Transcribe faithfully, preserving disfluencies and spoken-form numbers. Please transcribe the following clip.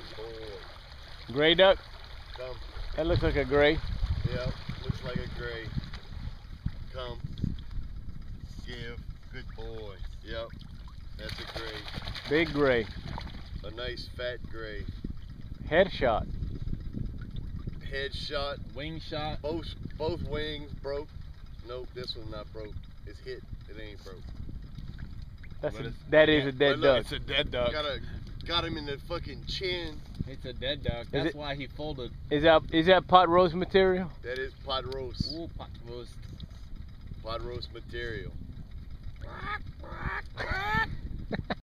Good boy. Gray duck? Come. That looks like a gray. Yep, looks like a gray. Come. Give. Good boy. Yep, that's a gray. Big gray. A nice fat gray. Headshot. Headshot. Wing shot. Both both wings broke. Nope, this one's not broke. It's hit. It ain't broke. That's But a, it's- that is yeah, a dead but look, duck. It's a dead duck. Got a got him in the fucking chin. It's a dead duck. That's it- why he folded. Is that is that pot roast material? That is pot roast. Ooh, pot roast. Pot roast material.